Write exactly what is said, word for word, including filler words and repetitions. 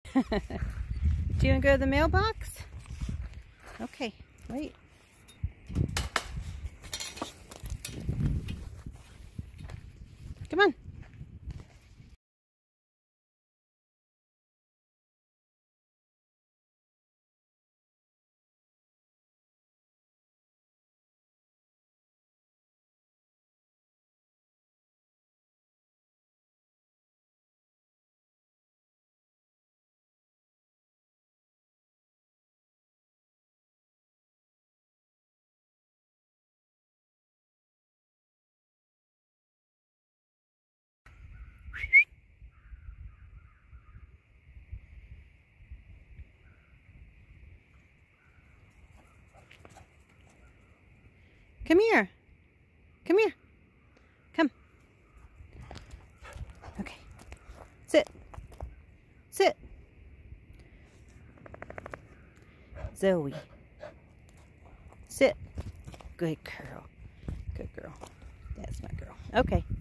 Do you want to go to the mailbox? Okay, wait. Come on. Come here. Come here. Come. Okay. Sit. Sit. Zoe. Sit. Good girl. Good girl. That's my girl. Okay.